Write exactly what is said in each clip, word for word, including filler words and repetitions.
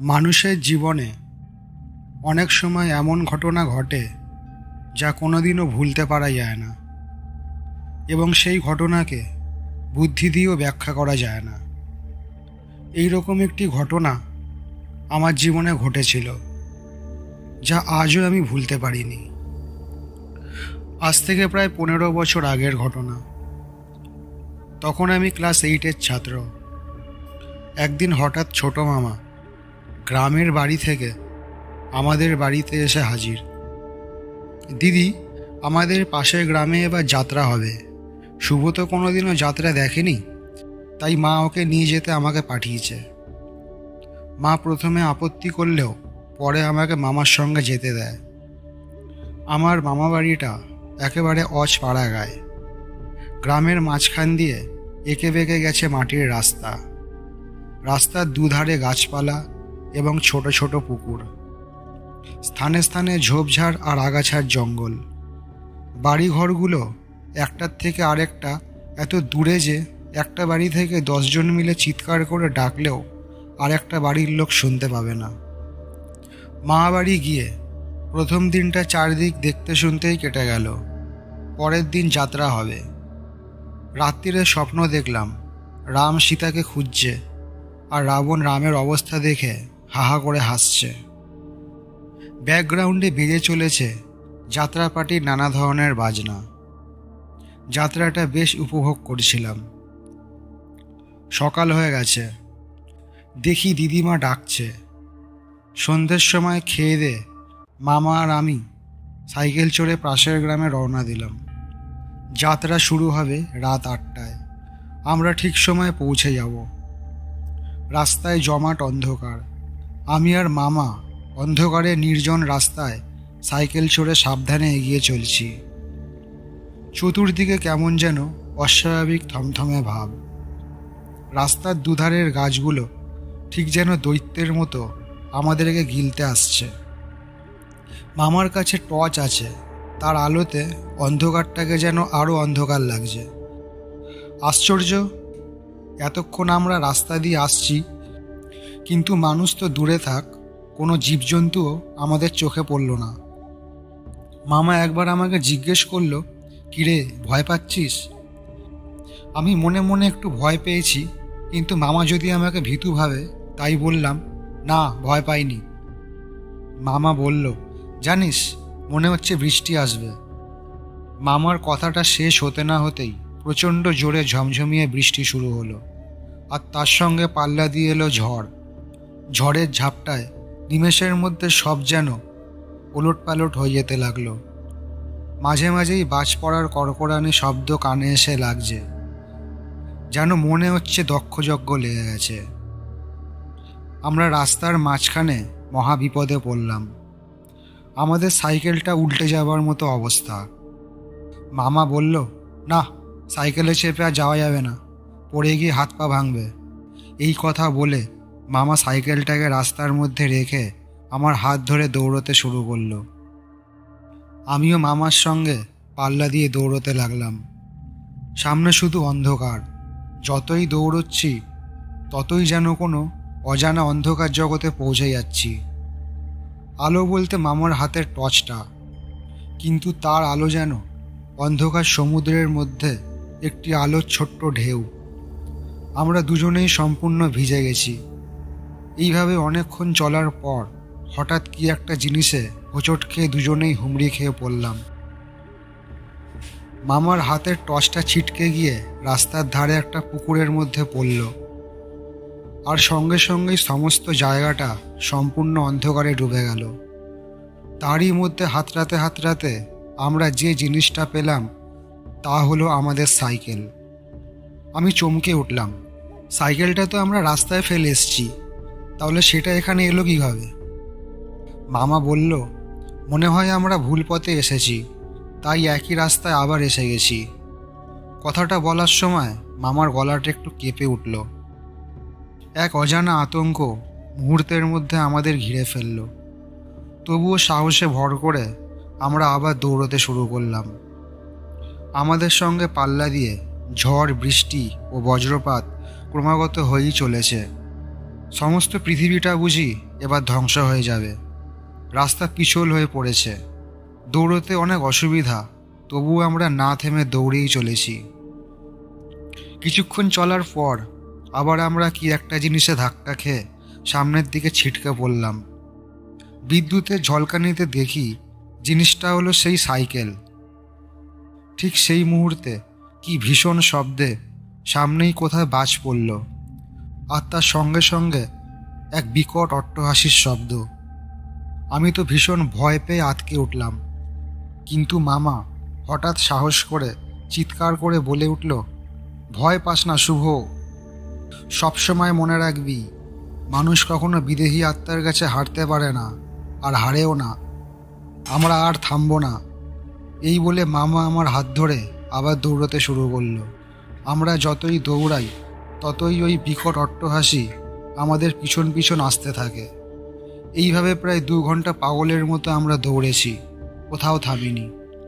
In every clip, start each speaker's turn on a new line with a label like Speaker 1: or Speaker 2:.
Speaker 1: মানুষের জীবনে অনেক সময় এমন ঘটনা ঘটে যা কোনোদিনও ভুলতে পারা যায় না, এবং সেই ঘটনাকে বুদ্ধি দিয়েও ব্যাখ্যা করা যায় না। এই রকম একটি ঘটনা আমার জীবনে ঘটেছিল, যা আজও আমি ভুলতে পারিনি। আজ থেকে প্রায় পনেরো বছর আগের ঘটনা। তখন আমি ক্লাস এইটের ছাত্র। একদিন হঠাৎ ছোট মামা গ্রামের বাড়ি থেকে আমাদের বাড়িতে এসে হাজির। দিদি, আমাদের পাশের গ্রামে এবার যাত্রা হবে। শুভ তো কোনোদিনও যাত্রা দেখেনি, তাই মা ওকে নিয়ে যেতে আমাকে পাঠিয়েছে। মা প্রথমে আপত্তি করলেও পরে আমাকে মামার সঙ্গে যেতে দেয়। আমার মামা বাড়িটা একেবারে অজ পাড়া গায়ে। গ্রামের মাঝখান দিয়ে এঁকে বেঁকে গেছে মাটির রাস্তা। রাস্তার দুধারে গাছপালা এবং ছোট ছোট পুকুর। স্থানে স্থানে ঝোপঝাড় আর আগাছার জঙ্গল। বাড়িঘরগুলো একটার থেকে আরেকটা এত দূরে যে একটা বাড়ি থেকে দশজন মিলে চিৎকার করে ডাকলেও আর একটা বাড়ির লোক শুনতে পাবে না। মা বাড়ি গিয়ে প্রথম দিনটা চারদিক দেখতে শুনতেই কেটে গেল। পরের দিন যাত্রা হবে। রাত্রিরে স্বপ্ন দেখলাম রাম সীতাকে খুঁজছে, আর রাবণ রামের অবস্থা দেখে হাহা করে হাসছে। ব্যাকগ্রাউন্ডে বেজে চলেছে যাত্রাপার্টির নানা ধরনের বাজনা। যাত্রাটা বেশ উপভোগ করছিলাম। সকাল হয়ে গেছে, দেখি দিদিমা ডাকছে। সন্ধ্যের সময় খেয়ে দে মামা আর আমি সাইকেল চড়ে পাশের গ্রামে রওনা দিলাম। যাত্রা শুরু হবে রাত আটটায়। আমরা ঠিক সময়ে পৌঁছে যাব। রাস্তায় জমাট অন্ধকার। আমি আর মামা অন্ধকারে নির্জন রাস্তায় সাইকেল চড়ে সাবধানে এগিয়ে চলছি। চতুর্দিকে কেমন যেন অস্বাভাবিক থমথমে ভাব। রাস্তার দুধারের গাছগুলো ঠিক যেন দৈত্যের মতো আমাদেরকে গিলতে আসছে। মামার কাছে টর্চ আছে, তার আলোতে অন্ধকারটাকে যেন আরও অন্ধকার লাগছে। আশ্চর্য, এতক্ষণ আমরা রাস্তা দিয়ে আসছি, কিন্তু মানুষ তো দূরে থাক, কোনো জীবজন্তুও আমাদের চোখে পড়ল না। মামা একবার আমাকে জিজ্ঞেস করলো, কিরে, ভয় পাচ্ছিস? আমি মনে মনে একটু ভয় পেয়েছি, কিন্তু মামা যদি আমাকে ভীতু ভাবে তাই বললাম, না, ভয় পাইনি। মামা বলল, জানিস, মনে হচ্ছে বৃষ্টি আসবে। মামার কথাটা শেষ হতে না হতেই প্রচণ্ড জোরে ঝমঝমিয়ে বৃষ্টি শুরু হলো, আর তার সঙ্গে পাল্লা দিয়ে এলো ঝড়। ঝড়ের ঝাপটায় নিমেষের মধ্যে সব যেন ওলট পালট হয়ে যেতে লাগলো। মাঝে মাঝেই বাজ পড়ার কড়কড়ানি শব্দ কানে এসে লাগছে, যেন মনে হচ্ছে দক্ষযজ্ঞ লেগে গেছে। আমরা রাস্তার মাঝখানে মহা বিপদে পড়লাম। আমাদের সাইকেলটা উল্টে যাবার মতো অবস্থা। মামা বলল, না, সাইকেলে চেপে আর যাওয়া যাবে না, পড়ে গিয়ে হাত পা ভাঙবে। এই কথা বলে মামা সাইকেলটাকে রাস্তার মধ্যে রেখে আমার হাত ধরে দৌড়তে শুরু করলো। আমিও মামার সঙ্গে পাল্লা দিয়ে দৌড়তে লাগলাম। সামনে শুধু অন্ধকার। যতই দৌড়চ্ছি ততই যেন কোনো অজানা অন্ধকার জগতে পৌঁছে যাচ্ছি। আলো বলতে মামার হাতের টর্চটা, কিন্তু তার আলো যেন অন্ধকার সমুদ্রের মধ্যে একটি আলোর ছোট্ট ঢেউ। আমরা দুজনেই সম্পূর্ণ ভিজে গেছি। এইভাবে অনেকক্ষণ চলার পর হঠাৎ কি একটা জিনিসে হোঁচট খেয়ে দুজনেই হুমড়ি খেয়ে পড়লাম। মামার হাতের টর্চটা ছিটকে গিয়ে রাস্তার ধারে একটা পুকুরের মধ্যে পড়ল, আর সঙ্গে সঙ্গেই সমস্ত জায়গাটা সম্পূর্ণ অন্ধকারে ডুবে গেল। তারই মধ্যে হাতড়াতে হাতড়াতে আমরা যে জিনিসটা পেলাম তা হলো আমাদের সাইকেল। আমি চমকে উঠলাম। সাইকেলটা তো আমরা রাস্তায় ফেলে এসেছি, তাহলে সেটা এখানে এলো কীভাবে? মামা বলল, মনে হয় আমরা ভুল পথে এসেছি, তাই একই রাস্তায় আবার এসে গেছি। কথাটা বলার সময় মামার গলাটা একটু কেঁপে উঠল। এক অজানা আতঙ্ক মুহূর্তের মধ্যে আমাদের ঘিরে ফেলল। তবুও সাহসে ভর করে আমরা আবার দৌড়তে শুরু করলাম। আমাদের সঙ্গে পাল্লা দিয়ে ঝড়, বৃষ্টি ও বজ্রপাত ক্রমাগত হয়েই চলেছে। সমস্ত পৃথিবীটা বুঝি এবার ধ্বংস হয়ে যাবে। রাস্তা পিছল হয়ে পড়েছে, দৌড়তে অনেক অসুবিধা, তবুও আমরা না থেমে দৌড়েই চলেছি। কিছুক্ষণ চলার পর আবার আমরা কি একটা জিনিসে ধাক্কা খেয়ে সামনের দিকে ছিটকে পড়লাম। বিদ্যুতের ঝলকানিতে দেখি জিনিসটা হলো সেই সাইকেল। ঠিক সেই মুহূর্তে কি ভীষণ শব্দে সামনেই কোথায় বাজ পড়ল, আর তার সঙ্গে সঙ্গে এক বিকট অট্টহাসির শব্দ। আমি তো ভীষণ ভয় পেয়ে আটকে উঠলাম, কিন্তু মামা হঠাৎ সাহস করে চিৎকার করে বলে উঠল, ভয় পাস না শুভ, সবসময় মনে রাখবি মানুষ কখনো বিদেহী আত্মার কাছে হারতে পারে না, আর হারেও না। আমরা আর থামবো না। এই বলে মামা আমার হাত ধরে আবার দৌড়তে শুরু করল। আমরা যতই দৌড়াই ততই ওই বিকট অট্টহাসি আমাদের পিছন পিছন আসতে থাকে। এইভাবে প্রায় দু ঘন্টা পাগলের মতো আমরা দৌড়েছি, কোথাও থামিনি।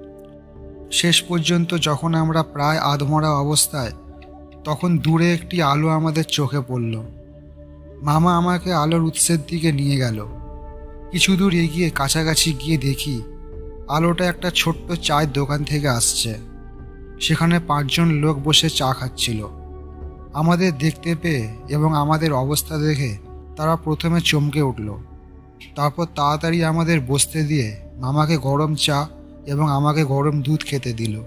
Speaker 1: শেষ পর্যন্ত যখন আমরা প্রায় আধমরা অবস্থায়, তখন দূরে একটি আলো আমাদের চোখে পড়ল। মামা আমাকে আলোর উৎসের দিকে নিয়ে গেল। কিছু দূর এগিয়ে কাছাকাছি গিয়ে দেখি আলোটা একটা ছোট্ট চায়ের দোকান থেকে আসছে। সেখানে পাঁচজন লোক বসে চা খাচ্ছিল। আমাদের দেখতে পেয়ে এবং আমাদের অবস্থা দেখে তারা প্রথমে চমকে উঠল, তারপর তাড়াতাড়ি আমাদের বসতে দিয়ে মামাকে গরম চা এবং আমাকে গরম দুধ খেতে দিল।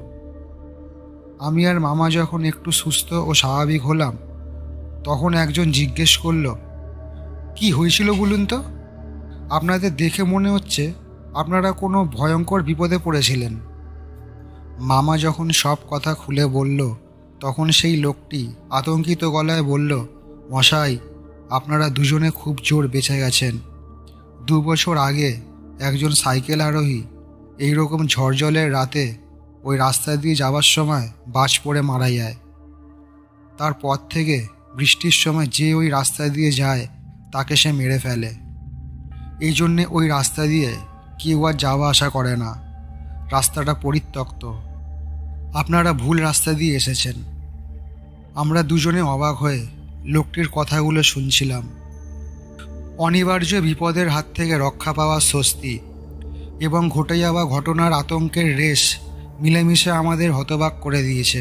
Speaker 1: আমি আর মামা যখন একটু সুস্থ ও স্বাভাবিক হলাম, তখন একজন জিজ্ঞেস করল, কি হয়েছিল বলুন তো? আপনাদের দেখে মনে হচ্ছে আপনারা কোনো ভয়ঙ্কর বিপদে পড়েছিলেন। মামা যখন সব কথা খুলে বলল, তখন সেই লোকটি আতঙ্কিত গলায় বলল, মশাই, আপনারা দুজনে খুব জোর বেঁচে গেছেন। দু বছর আগে একজন সাইকেল আরোহী এইরকম ঝড়জলের রাতে ওই রাস্তা দিয়ে যাওয়ার সময় বাজ পড়ে মারা যায়। তারপর থেকে বৃষ্টির সময় যে ওই রাস্তা দিয়ে যায় তাকে সে মেরে ফেলে। এই জন্যে ওই রাস্তা দিয়ে কেউ আর যাওয়া আসা করে না। রাস্তাটা পরিত্যক্ত। আপনারা ভুল রাস্তা দিয়ে এসেছেন। আমরা দুজনে অবাক হয়ে লোকটির কথাগুলো শুনছিলাম। অনিবার্য বিপদের হাত থেকে রক্ষা পাওয়ার স্বস্তি এবং ঘটে যাওয়া ঘটনার আতঙ্কের রেশ মিলেমিশে আমাদের হতবাক করে দিয়েছে।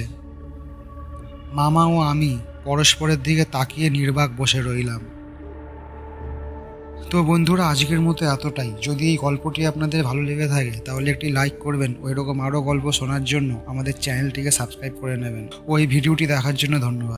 Speaker 1: মামা ও আমি পরস্পরের দিকে তাকিয়ে নির্বাক বসে রইলাম। তো বন্ধুরা, আজকের মতো এতটাই। যদি এই গল্পটি আপনাদের ভালো লেগে থাকে তাহলে একটি লাইক করবেন। ওই রকম আরও গল্প শোনার জন্য আমাদের চ্যানেলটিকে সাবস্ক্রাইব করে নেবেন। ও এই ভিডিওটি দেখার জন্য ধন্যবাদ।